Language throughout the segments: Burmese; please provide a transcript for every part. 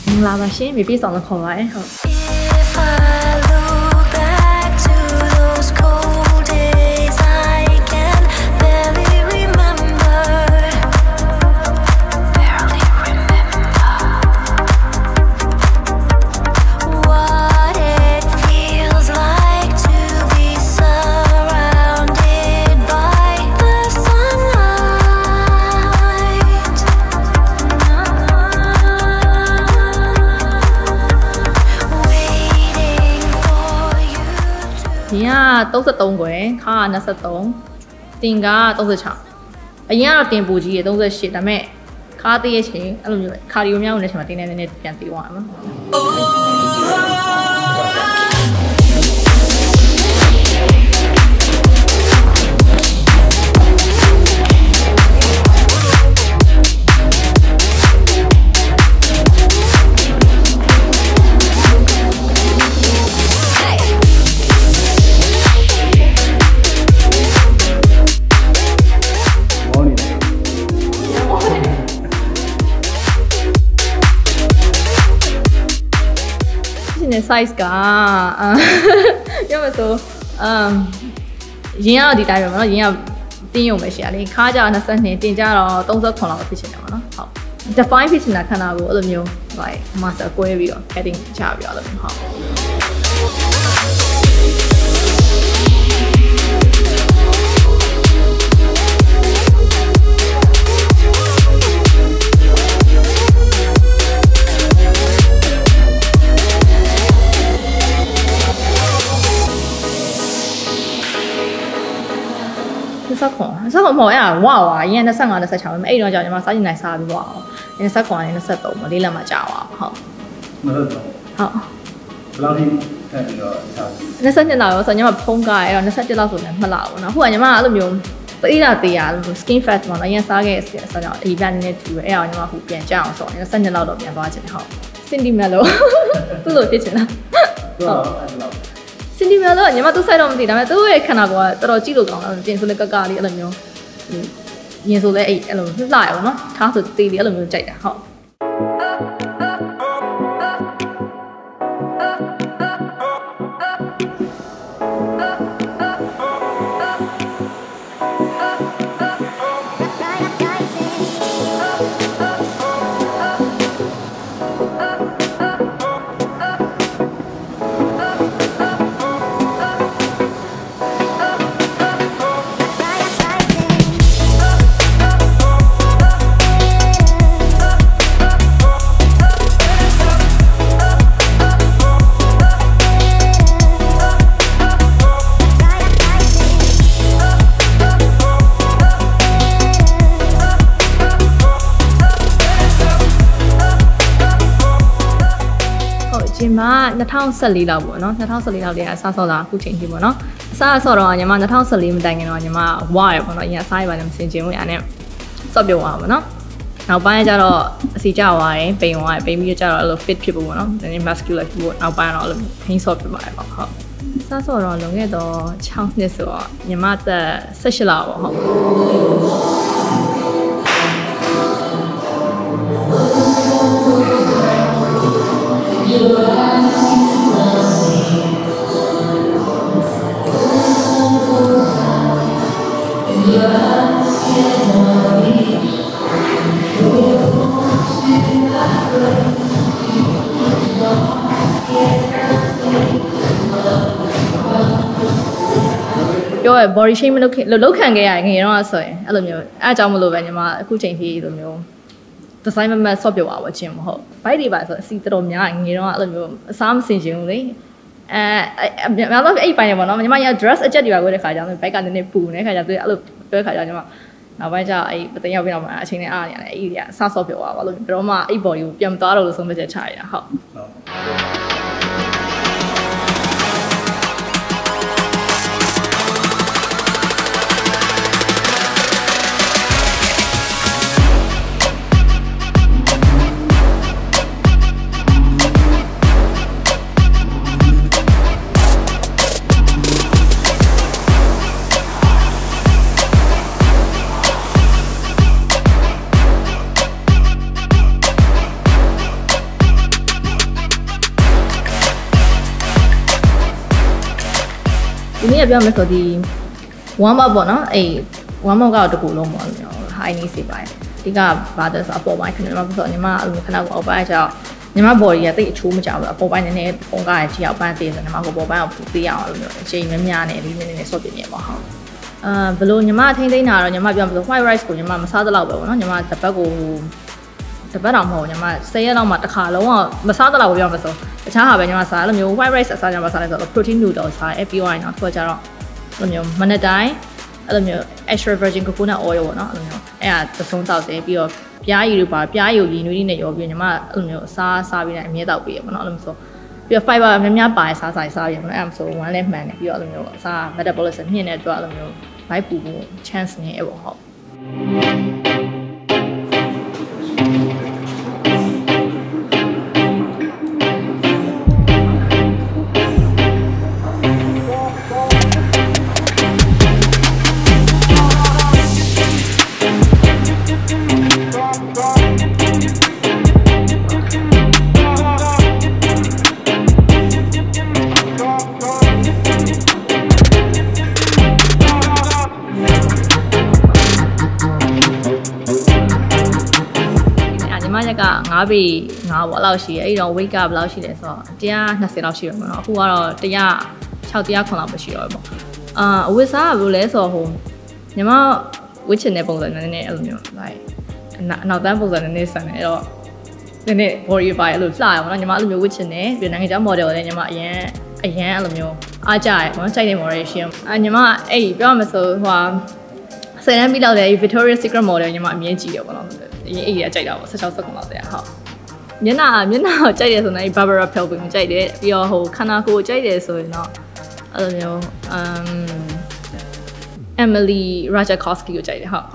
လာပါရှင်မြေပြည့်ဆောင်လို့ခေါ်ပါတယ်ဟုတ် 33ခွဲခါ23တင်က36အရင်ကတော့တင်ပူကြီးရ38ဒါပေမဲ့ခါသေးရဲ့ချင်းအဲ့လိုမျိုးခါရီယိုမြောက်နေတဲ့ချိန်မှာတင်းနေနေပြန်သေးသွားမှာsize ကပြောမဆိုရင်ကဒီတိုင်းပဲပေါ့နော်ရင်ကတင်းရုံပဲရှိရလေခါကြ22တင်ကြတော့39လောက်ဖြစ်ချင်တယ်ပေါ့နော်ဟုတ် define ဖြစ်ချင်တာခန္ဓာကိုအဲ့လိုမျိုး like master ကွဲပြီးတော့ heading ချပြီးတော့အဲ့လိုမျိုးဟုတ်ဆက်ခွန်မော်ရဝါရင်း25 26ပဲအဲ့တော့ကြောင့်ညီမစားကျင်နိုင်စားပြီးတော့20ခွန်နဲ့23မလေးလက်မကြောက်ပါဟုတ်ဟုတ်ဘယ်လောက်ထိထပ်ပြီးတော့22လောက်ဆိုညီမဖုံးကားအဲ့တော့27လောက်ဆိုလည်းမှတ်လာဘူးနော်အခုကညီမအဲ့လိုမျိုးသေးရ skin fat မှာလည်းရင်းစားခဲ့ဆိုတော့ဒီပြန်နေတူပဲအဲ့အောင်ညီမအခုပြန်ကြအောင်ဆိုတော့22လောက်တော့ပြန်သွားချင်တယ်ဟုတ်စင်တီမက်လို့သူ့လိုဖြစ်ချင်တာဟုတ်စင်တီမက်လို့ညီမသူ့ဆိုင်တော့မသိဒါပေမဲ့သူ့ရဲ့ခန္ဓာကိုယ်ကတော်တော်ကြည့်လို့ကောင်းတယ်ပြင်ဆိုလည်းကကလေးအဲ့လိုမျိုးရင်ဆိုလည်းအဲ့လိုလှရပါတော့ထားဆိုတေးလေးအဲ့လိုမျိုးကြိုက်တာဟုတ်ဒီမှာ2014လောက်ပေါ့နော်2014လောက်တည်းကစားဆော့တာအခုချိန်ကြီးပေါ့နော်အစားဆော့တော့ညီမ2014မတိုင်ခင်တော့ညီမဝါရပေါ့နော်အရင်အစားရပါလည်းမစင်ချင်ဘူးအဲ့နဲ့ဆော့ပြုတ်သွားပါပေါ့နော်နောက်ပိုင်းကျတော့အစီကျသွားတယ်ပိန်သွားတယ်ပိန်ပြီးကျတော့အဲ့လို fit ဖြစ်ဖို့ပေါ့နော်နည်းနည်း muscular ဖြစ်ဖို့နောက်ပိုင်းတော့အဲ့လို painဆော့ဖြစ်ပါတယ်ပေါ့ဟုတ်စားဆော့တော့လွန်ခဲ့တော့6နှစ်ဆိုတော့ညီမသက်18လောက်ပေါ့ဟုတ်ပြောရ body shape မလုပ်ခံခဲ့ရငယ်တော့ဆိုရင်အဲ့လိုမျိုးအဲ့အကြောင်းမလို့ပဲညီမအခုချိန်ထိလိုမျိုး design မမဆော့ပြပါဘူးချင်းမဟုတ် bike တွေပါဆိုအစီတော်တော်များငယ်တော့အဲ့လိုမျိုးအစားမစင်ချင်ဘူးလေများတော့အဲ့ပိုင်းနေပေါ့နော်ညီမရ dress အချက်တွေပါကိုတဲ့ခါကျတော့ bike ကနည်းနည်းပူနေတဲ့ခါကျတော့အဲ့လိုပြောခါကျညီမနောက်ပိုင်းကျအဲ့ပသိန်းရောက်ပြီးတော့မှအချိန်နဲ့အားနေရတယ်အဲ့ဒီကစဆော့ပြပါလို့ဘယ်တော့မှအဲ့ body ကိုပြန်မသွားတော့လို့ဆုံးဖြတ်ချက်ချရတာဟုတ်နေ့ပြောမယ်ဆိုဒီ warm up ပေါ့နော်အေး warm up ကတော့တကူလုံးပေါ့နော် high knee စီပါတယ်ဒီကဘာလဲဆိုအပေါ်ပိုင်းခဏမှဆိုညီမအဲ့လိုခဏကိုအောက်ပိုင်းကျတော့ညီမ body ကတိတ်အချိုးမကြဘူးအပေါ်ပိုင်းနည်းနည်းပုံကားရဲ့ကြီးအောက်ပိုင်းသေးဆိုညီမကိုပေါ်ပိုင်းကိုပူသေးအောင်အဲ့လိုမျိုးအချိန်များများနဲ့လေးနည်းနည်းဆော့ပြနေပေါ့ဟုတ်ဘလို့ညီမထိန်းသိမ်းတာတော့ညီမပြောမှာဆို white rice ကိုညီမမစားသလောက်ပဲပေါ့နော်ညီမတစ်ပတ်ကိုတစ်ပတ်တော့မဟုတ်ညီမ10ရက်လောက်မှတစ်ခါလုံးဝမစားသလောက်ပဲပြောမှာဆိုတခြားဟာပဲညီမစားအဲ့လိုမျိုး white rice အစားညီမစားလိုက်ဆိုတော့ protein noodle စားအဲ့ပြီးသွားရင်တော့သူကကြတော့အဲ့လိုမျိုးမနက်တိုင်းအဲ့လိုမျိုး extra virgin coconut oil ပေါ့နော်အဲ့လိုမျိုးအဲ့ဒါသဆုံးတောက်တယ်ပြီးတော့ပြားရည်တို့ပါပြားရည်ကိုရည်နွေးလေးနဲ့ရောပြီးညီမအဲ့လိုမျိုးစားပြီးတိုင်းအမြဲတောက်ပေးရပေါ့နော်အဲ့လိုမျိုးဆိုပြီးတော့ fiber များများပါရစားပြီးပေါ့နော်အဲ့လိုဆို1လဲမှန်တယ်ပြီးတော့အဲ့လိုမျိုးစား metabolism မြင့်တဲ့အတွက်အဲ့လိုမျိုးဘိုက်ပူဖို့ chance နေရပေါ့ဟုတ်က9ပေ9ပေါ့အဲ့လောက်ရှိရအဲ့တော့ weight ကဘယ်လောက်ရှိလဲဆိုတော့120လောက်ရှိရမှာเนาะအခုကတော့106 109လောက်ပဲရှိတော့ပေါ့အဝတ်စားကဘယ်လိုလဲဆိုတော့ဟိုညီမဝတ်ချင်တဲ့ပုံစံနည်းနည်းအဲ့လိုမျိုး like အနောက်တန်းပုံစံနည်းနည်းဆန်တယ်အဲ့တော့နည်းနည်း body ပါအဲ့လိုလှရပါတော့ညီမအဲ့လိုမျိုးဝတ်ချင်တယ်ပြီးနိုင်ငံခြား model လည်းညီမအရန်အဲ့လိုမျိုးအားကြရပေါ့နော်ကြိုက်တဲ့ model ရှိအောင်ညီမအဲ့ပြောရမဆိုဟိုဆယ်တန်းပြီးတော့လေ Victoria's Secret model ညီမအမြင်ကြည့်ရပါတော့အေးကြိုက်တာပေါ့16 second လောက်တည်းဟုတ်မျက်နှာကိုကြိုက်တယ်ဆိုရင် Barbara Palpin ကိုကြိုက်တယ်ပြီးတော့ဟိုခန္ဓာကိုယ်ကြိုက်တယ်ဆိုရင်တော့အဲ့လိုမျိုးEmily Ratajkowski ကိုကြိုက်တယ်ဟုတ်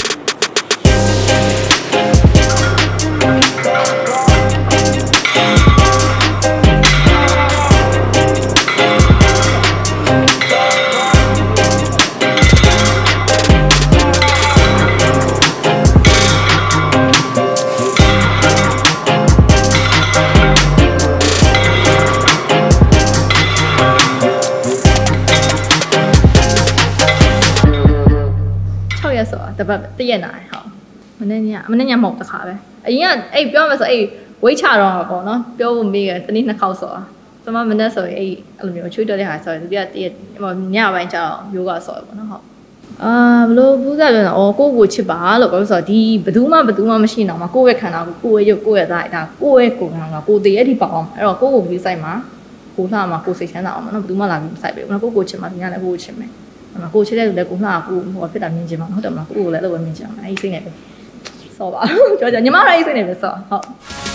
တပတ်တရက်နာဟုတ်မနေ့ညမဟုတ်တခါပဲအရင်ကအဲ့ပြောမယ်ဆိုအဲ့ဝိတ်ချတော့ပေါ့နော်ပြောဖို့မေးတယ်တနေ့2ခေါက်ဆိုတာသမမနေ့ဆိုအဲ့လိုမျိုးချွေးတော်တဲ့ဟာဆိုရင်သူကတရက်ညပိုင်းကျတော့ယောဂဆော်ပေါ့နော်ဟုတ်ဘလို့ဘူးစားပြန်တော့ကိုချစ်ပါလို့ပြောဆိုတော့ဒီဘသူမှမရှိတော့မှကိုယ့်ရဲ့ခန္ဓာကိုယ့်ရဲ့ရုပ်ကိုယ့်ရဲ့သားဒါကိုယ့်ရဲ့ကိုယ်ကကိုယ်တည်းအဲ့ဒီပေါ့အောင်အဲ့တော့ကိုယ့်ကိုပြီးဆိုင်မှာကိုလှမှာကိုယ်စိတ်ချမ်းသာအောင်နော်ဘသူမှလာပြီးမဆိုင်ပဲနော်ကိုချစ်မှာဒီညလည်းကိုချစ်မယ်ကိုချစ်တဲ့လူလည်းကိုလှကိုဟိုဖြစ်တာမြင်ချင်မှာဟုတ်တယ်မလားကိုလည်းအဲ့လိုပဲမြင်ချင်အောင်အဲ့ဒီစိတ်နဲ့ပဲဆော့ပါကြောညီမတို့အဲ့ဒီစိတ်နဲ့ပဲဆော့ဟုတ်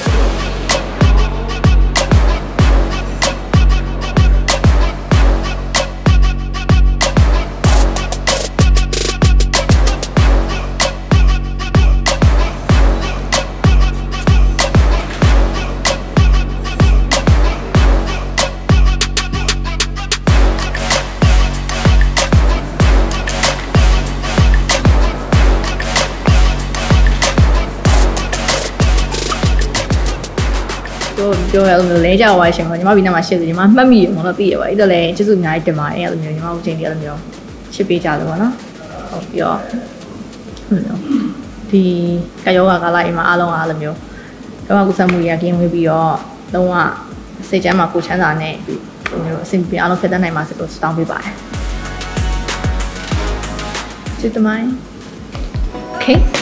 ပြောရလို့လဲကြောက်သွားရှင်ပေါ့ညီမဘီနာမှာရှစ်ဆိုညီမမှတ်မိရမလို့သိရပါအဲ့တော့လဲကျေးဇူးအများကြီးတင်ပါတယ်အဲ့လိုမျိုးညီမဦးချင်းတွေအဲ့လိုမျိုးရှစ်ပေးကြတယ်ပေါ့နော်ဟုတ်ပြီးတော့ဒီကာယောဂါကာလအိမ်မှာအားလုံးအားလိုမျိုးတော့ကုသမှုရကင်းဝေးပြီးတော့လုံးဝစိတ်ချမ်းမှာကိုချမ်းသာနဲ့ဟိုမျိုးအဆင်ပြေအားလုံးဖြစ်တတ်နိုင်ပါစေလို့တောင်းပေးပါတယ်ကျေးဇူးတင်ပါတယ် Okay